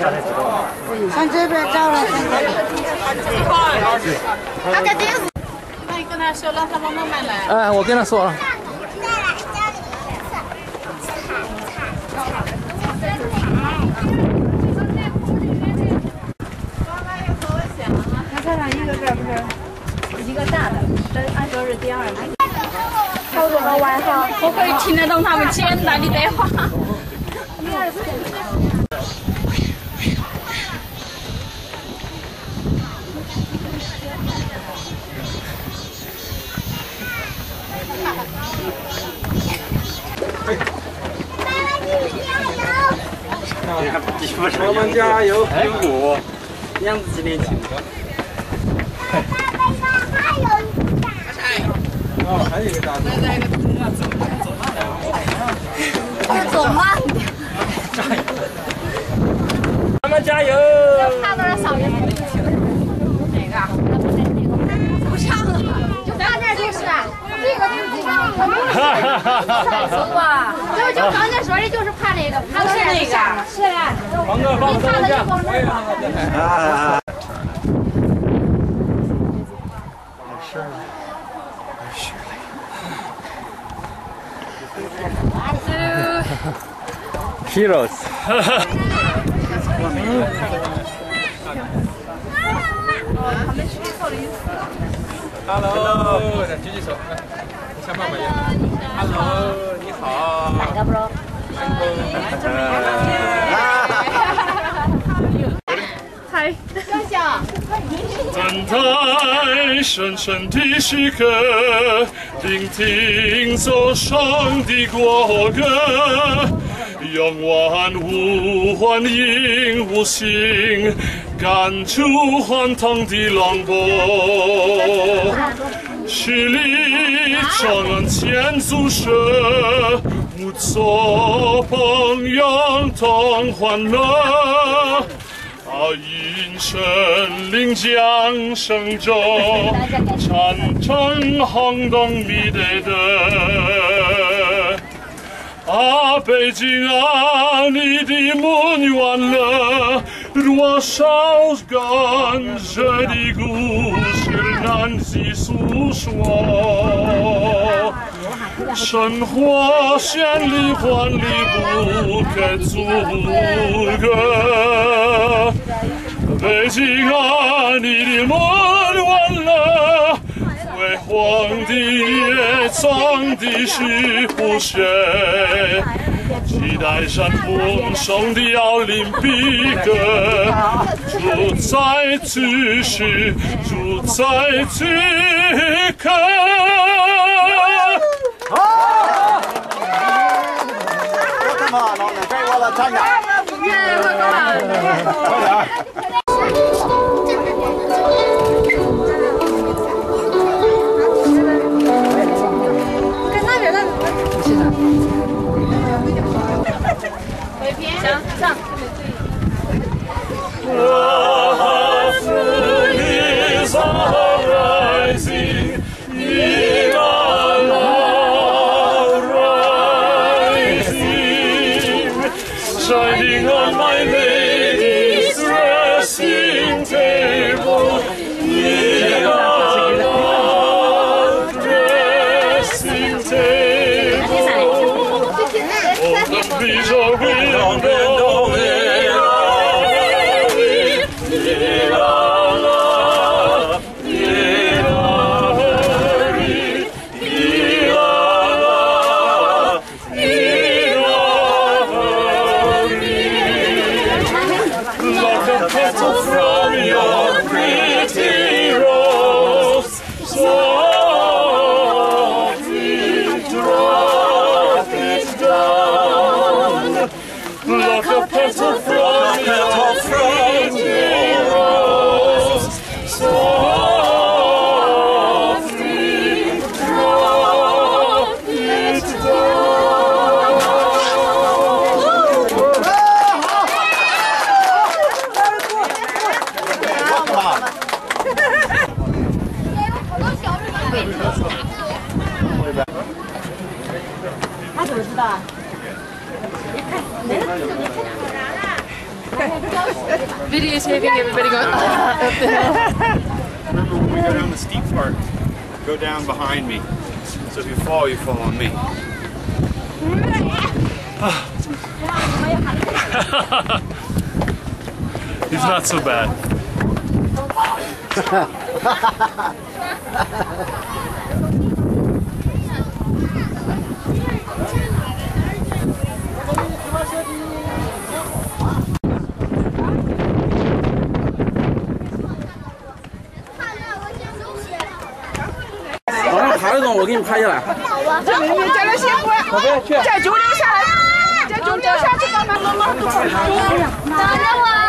向这边照了， 他肯定是。那你跟他说，让他帮忙买来。 哎，我跟他说了。 一个大的，这按说是第二个。 好多个外号，我可以听得懂他们简单的对话。 我们家有苹果，2子纪念品。 哦，还有一个大的。 走慢点。 咱们加油！ 怕那少爷哪个？不上了，就看那就是这个就是快速啊！就刚才说的就是怕那个，怕是那个，是啊。 王哥，放个灯架。啊。 Heroes 。 Hello， 举举手，小妹妹。Hello， 你好。哪个 bro？ 嗨，香香。 等待深深的时刻，聆听走上的国歌，仰望无幻影无形，感触欢腾的浪波。十里长安千足舍，无所朋拥同欢乐。 云神临江声中，禅城轰动弥得的。北京啊，你的门远了，多少感人的故事难以诉说。生活绚丽华丽不可阻隔。 北京啊，你的门完了，辉煌的乐章的是不谁？期待山峰上的奥林匹克，主宰此时，主宰此刻。 好，别他妈老子给我了，站着。快点。 上。 Shining on my lady's dressing table, dressing table. Oh, the breeze of wind, Video is saving everybody going. Remember when we go down the steep part, go down behind me. So if you fall on me. He's not so bad. 往上爬那种，我给你拍下来。 这里面加点鲜花，再9留下来，再9留下去，慢慢。 等着我。